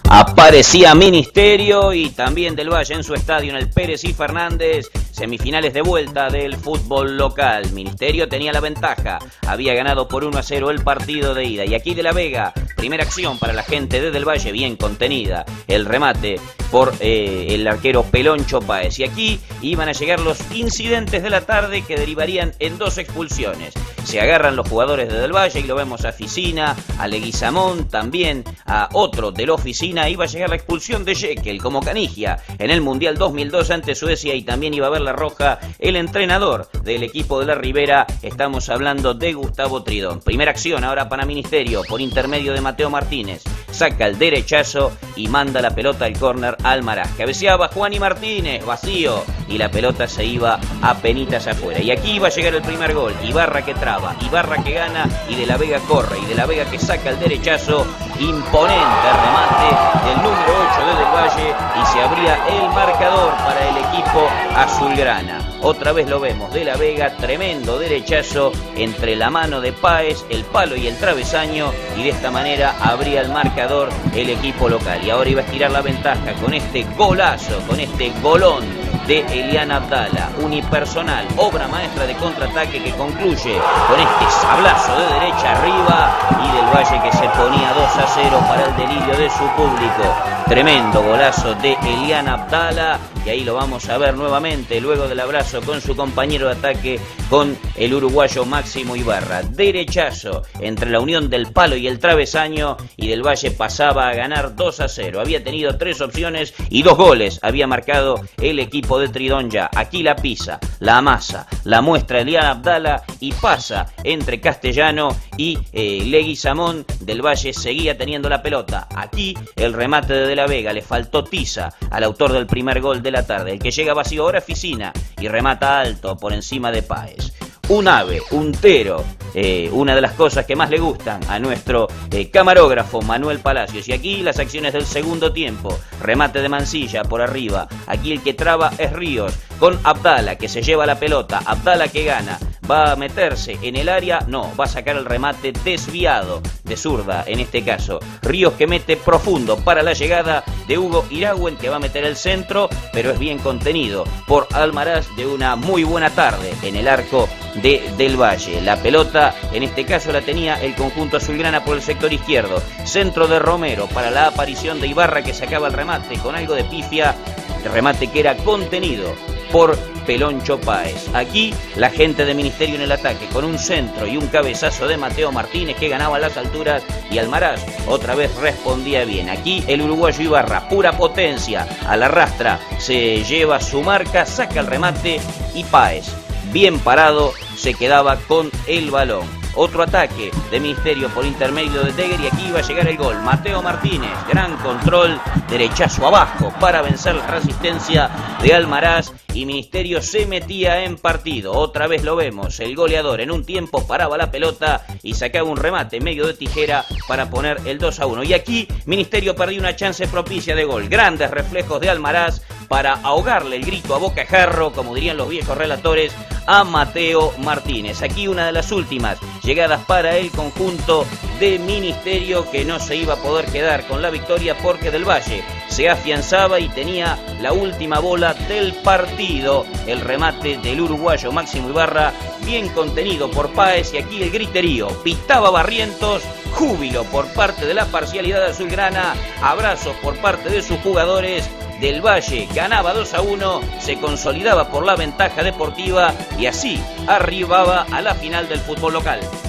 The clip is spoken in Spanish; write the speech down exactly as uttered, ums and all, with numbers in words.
Aparecía Ministerio y también del Valle en su estadio en el Pérez y Fernández. Semifinales de vuelta del fútbol local. Ministerio tenía la ventaja. Había ganado por uno a cero el partido de ida. Y aquí de la Vega, primera acción para la gente de Del Valle, bien contenida. El remate por eh, el arquero Peloncho Páez. Y aquí iban a llegar los incidentes de la tarde que derivarían en dos expulsiones. Se agarran los jugadores de Del Valle y lo vemos a Ficina, a Leguizamón, también a otro de la Oficina. Iba a llegar la expulsión de Jekyll como canigia en el Mundial dos mil dos ante Suecia y también iba a ver la roja el entrenador del equipo de la Ribera. Estamos hablando de Gustavo Tridón. Primera acción ahora para Ministerio por intermedio de Mateo Martínez. Saca el derechazo y manda la pelota al córner al Almaraz. Cabeceaba Juani Martínez, vacío, y la pelota se iba a penitas afuera. Y aquí iba a llegar el primer gol. Ibarra que traba, Ibarra que gana y de la Vega corre. Y de la Vega que saca el derechazo. Imponente remate del número ocho de Del Valle y se abría el marcador para el equipo azulgrana. Otra vez lo vemos, de la Vega, tremendo derechazo entre la mano de Páez, el palo y el travesaño, y de esta manera abría el marcador el equipo local. Y ahora iba a estirar la ventaja con este golazo, con este golón de Elian Abdala, unipersonal, obra maestra de contraataque que concluye con este sablazo de derecha arriba y Del Valle que se ponía dos a cero para el delirio de su público. Tremendo golazo de Elian Abdala y ahí lo vamos a ver nuevamente luego del abrazo con su compañero de ataque, con el uruguayo Máximo Ibarra. Derechazo entre la unión del palo y el travesaño y Del Valle pasaba a ganar dos a cero. Había tenido tres opciones y dos goles había marcado el equipo de Tridón ya. Aquí la pisa, la amasa, la muestra Elian Abdala y pasa entre Castellano y eh, Leguizamón. Del Valle seguía teniendo la pelota. Aquí el remate de De la Vega, le faltó tiza al autor del primer gol de la tarde. El que llega vacío ahora es Ficina y remata alto por encima de Páez. Un ave, un tero, eh, una de las cosas que más le gustan a nuestro eh, camarógrafo Manuel Palacios. Y aquí las acciones del segundo tiempo. Remate de Mansilla por arriba. Aquí el que traba es Ríos con Abdala que se lleva la pelota. Abdala que gana. ¿Va a meterse en el área? No, va a sacar el remate desviado de zurda en este caso. Ríos que mete profundo para la llegada de Hugo Iragüen que va a meter el centro, pero es bien contenido por Almaraz de una muy buena tarde en el arco de Del Valle. La pelota en este caso la tenía el conjunto azulgrana por el sector izquierdo. Centro de Romero para la aparición de Ibarra que sacaba el remate con algo de pifia. El remate que era contenido por Peloncho Páez. Aquí la gente de Ministerio en el ataque con un centro y un cabezazo de Mateo Martínez que ganaba las alturas y Almaraz otra vez respondía bien. Aquí el uruguayo Ibarra, pura potencia, a la rastra se lleva su marca, saca el remate y Páez, bien parado, se quedaba con el balón. Otro ataque de Ministerio por intermedio de Teger y aquí iba a llegar el gol. Mateo Martínez, gran control, derechazo abajo para vencer la resistencia de Almaraz y Ministerio se metía en partido. Otra vez lo vemos, el goleador en un tiempo paraba la pelota y sacaba un remate medio de tijera para poner el dos a uno. Y aquí Ministerio perdió una chance propicia de gol. Grandes reflejos de Almaraz para ahogarle el grito a bocajarro, como dirían los viejos relatores, a Mateo Martínez. Aquí una de las últimas llegadas para el conjunto de Ministerio que no se iba a poder quedar con la victoria porque Del Valle se afianzaba y tenía la última bola del partido. El remate del uruguayo Máximo Ibarra, bien contenido por Páez y aquí el griterío. Pitaba Barrientos, júbilo por parte de la parcialidad azulgrana, abrazos por parte de sus jugadores. Del Valle ganaba dos a uno, se consolidaba por la ventaja deportiva y así arribaba a la final del fútbol local.